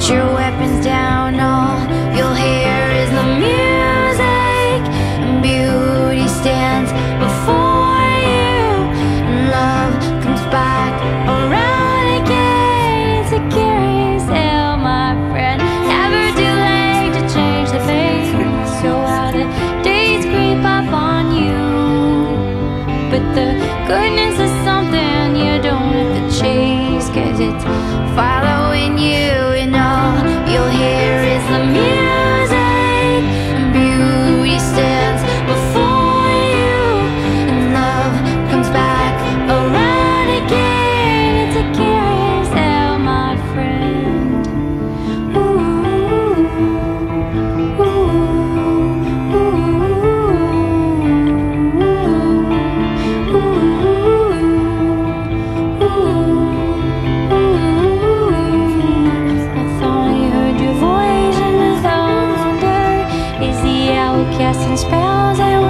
your weapons down, all you'll hear is the music, and beauty stands before you, and love comes back around again. It's a curious tale, my friend, never too late to change the pace. So how the days creep up on you, but the goodness is something you don't have to chase, 'cause it's following you, and all you'll hear is the music, and beauty stands before you, and love comes back around again. It's a curious tale, my friend. Ooh, ooh, ooh, ooh, ooh, ooh. I thought I heard your voice in the thunder. Is the owl casting spells? I